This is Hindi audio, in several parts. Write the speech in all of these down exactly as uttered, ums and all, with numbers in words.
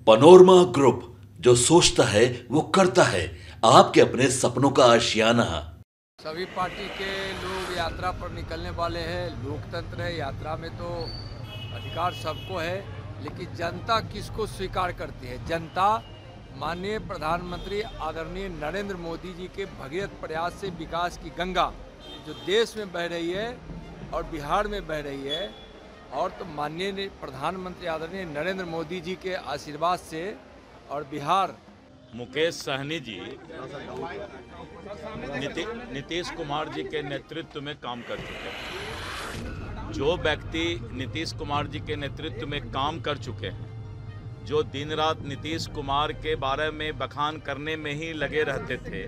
पनोरमा ग्रुप, जो सोचता है वो करता है। आपके अपने सपनों का आशियाना। सभी पार्टी के लोग यात्रा पर निकलने वाले हैं। लोकतंत्र है, यात्रा में तो अधिकार सबको है, लेकिन जनता किसको स्वीकार करती है? जनता माननीय प्रधानमंत्री आदरणीय नरेंद्र मोदी जी के भगीरथ प्रयास से विकास की गंगा जो देश में बह रही है और बिहार में बह रही है, और तो माननीय प्रधानमंत्री आदरणीय नरेंद्र मोदी जी के आशीर्वाद से और बिहार मुकेश सहनी जी नीति, नीतीश कुमार जी के नेतृत्व में काम कर चुके हैं। जो व्यक्ति नीतीश कुमार जी के नेतृत्व में काम कर चुके हैं, जो दिन रात नीतीश कुमार के बारे में बखान करने में ही लगे रहते थे।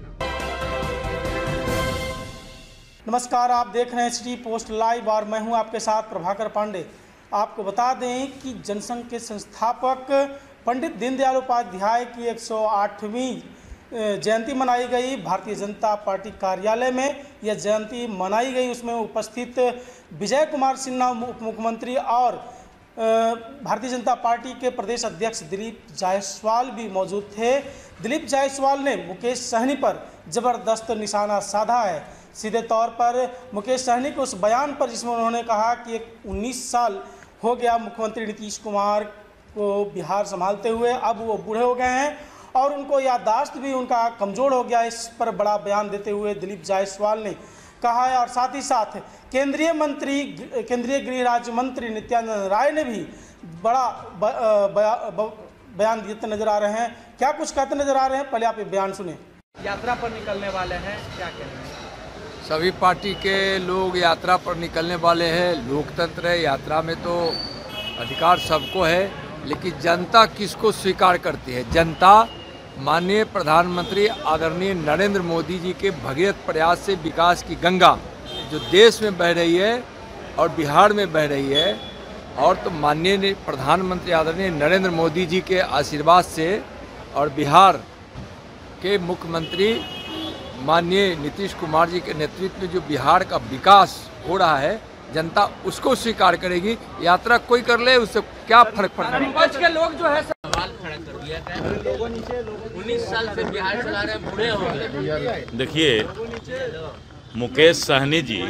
नमस्कार, आप देख रहे हैं सिटी पोस्ट लाइव और मैं हूं आपके साथ प्रभाकर पांडे। आपको बता दें कि जनसंघ के संस्थापक पंडित दीनदयाल उपाध्याय की एक सौ आठवीं जयंती मनाई गई। भारतीय जनता पार्टी कार्यालय में यह जयंती मनाई गई। उसमें उपस्थित विजय कुमार सिन्हा उप मुख्यमंत्री और भारतीय जनता पार्टी के प्रदेश अध्यक्ष दिलीप जायसवाल भी मौजूद थे। दिलीप जायसवाल ने मुकेश सहनी पर ज़बरदस्त निशाना साधा है। सीधे तौर पर मुकेश सहनी के उस बयान पर जिसमें उन्होंने कहा कि एक उन्नीस साल हो गया मुख्यमंत्री नीतीश कुमार को बिहार संभालते हुए, अब वो बूढ़े हो गए हैं और उनको याददाश्त भी उनका कमज़ोर हो गया। इस पर बड़ा बयान देते हुए दिलीप जायसवाल ने कहा है। और साथ ही साथ केंद्रीय मंत्री केंद्रीय गृह राज्य मंत्री नित्यानंद राय ने भी बड़ा ब, ब, ब, बयान देते नजर आ रहे हैं। क्या कुछ कहते नजर आ रहे हैं, पहले आप ये बयान सुने। यात्रा पर निकलने वाले हैं, क्या कहते हैं? सभी पार्टी के लोग यात्रा पर निकलने वाले हैं। लोकतंत्र है, यात्रा में तो अधिकार सबको है, लेकिन जनता किसको स्वीकार करती है? जनता माननीय प्रधानमंत्री आदरणीय नरेंद्र मोदी जी के भगीरथ प्रयास से विकास की गंगा जो देश में बह रही है और बिहार में बह रही है, और तो माननीय प्रधानमंत्री आदरणीय नरेंद्र मोदी जी के आशीर्वाद से और बिहार के मुख्यमंत्री माननीय नीतीश कुमार जी के नेतृत्व में जो बिहार का विकास हो रहा है, जनता उसको स्वीकार करेगी। यात्रा कोई कर ले, उससे क्या फर्क पड़ता है? विपक्ष के लोग जो है सवाल खड़ा कर दिया है, उन्नीस साल से बिहार चला रहे हैं, बूढ़े हो गए। देखिए, मुकेश सहनी जी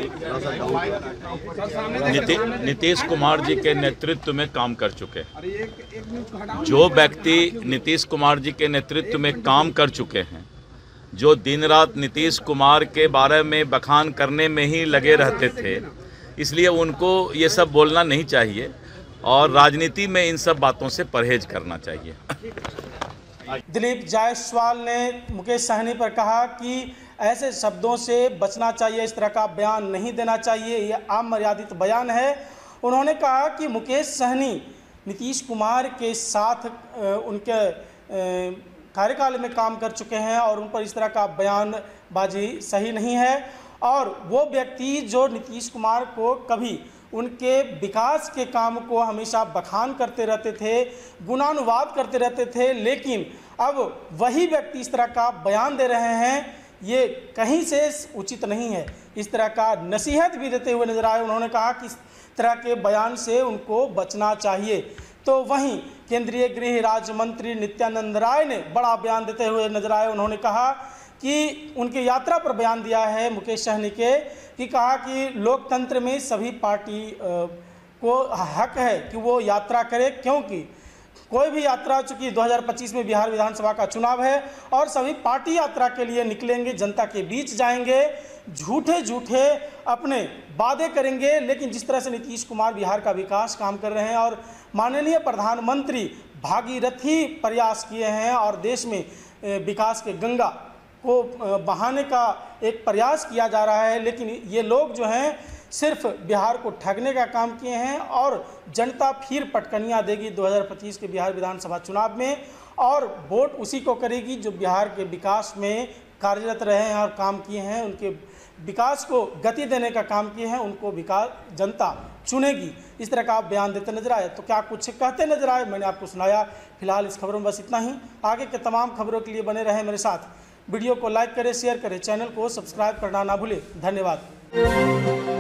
नीति, नीतीश कुमार जी के नेतृत्व में काम कर चुके हैं। जो व्यक्ति नीतीश कुमार जी के नेतृत्व में काम कर चुके हैं, जो दिन रात नीतीश कुमार के बारे में बखान करने में ही लगे रहते थे, इसलिए उनको ये सब बोलना नहीं चाहिए और राजनीति में इन सब बातों से परहेज करना चाहिए। दिलीप जायसवाल ने मुकेश सहनी पर कहा कि ऐसे शब्दों से बचना चाहिए, इस तरह का बयान नहीं देना चाहिए, ये अमर्यादित बयान है। उन्होंने कहा कि मुकेश सहनी नीतीश कुमार के साथ उनके कार्यकाल में काम कर चुके हैं और उन पर इस तरह का बयानबाजी सही नहीं है। और वो व्यक्ति जो नीतीश कुमार को कभी उनके विकास के काम को हमेशा बखान करते रहते थे, गुणानुवाद करते रहते थे, लेकिन अब वही व्यक्ति इस तरह का बयान दे रहे हैं, ये कहीं से उचित नहीं है। इस तरह का नसीहत भी देते हुए नजर आए। उन्होंने कहा कि इस तरह के बयान से उनको बचना चाहिए। तो वहीं केंद्रीय गृह राज्य मंत्री नित्यानंद राय ने बड़ा बयान देते हुए नजर आए। उन्होंने कहा कि उनकी यात्रा पर बयान दिया है मुकेश सहनी के, कि कहा कि लोकतंत्र में सभी पार्टी को हक है कि वो यात्रा करे, क्योंकि कोई भी यात्रा, चूँकि दो हज़ार पच्चीस में बिहार विधानसभा का चुनाव है और सभी पार्टी यात्रा के लिए निकलेंगे, जनता के बीच जाएंगे, झूठे झूठे अपने वादे करेंगे। लेकिन जिस तरह से नीतीश कुमार बिहार का विकास काम कर रहे हैं और माननीय प्रधानमंत्री भागीरथी प्रयास किए हैं और देश में विकास के गंगा को बहाने का एक प्रयास किया जा रहा है, लेकिन ये लोग जो हैं सिर्फ बिहार को ठगने का काम किए हैं और जनता फिर पटकनियाँ देगी दो हज़ार पच्चीस के बिहार विधानसभा चुनाव में, और वोट उसी को करेगी जो बिहार के विकास में कार्यरत रहे हैं और काम किए हैं, उनके विकास को गति देने का काम किए हैं, उनको विकास जनता चुनेगी। इस तरह का आप बयान देते नजर आए। तो क्या कुछ कहते नजर आए, मैंने आपको सुनाया। फिलहाल इस खबरों में बस इतना ही। आगे के तमाम खबरों के लिए बने रहें मेरे साथ। वीडियो को लाइक करें, शेयर करें, चैनल को सब्सक्राइब करना ना भूलें। धन्यवाद।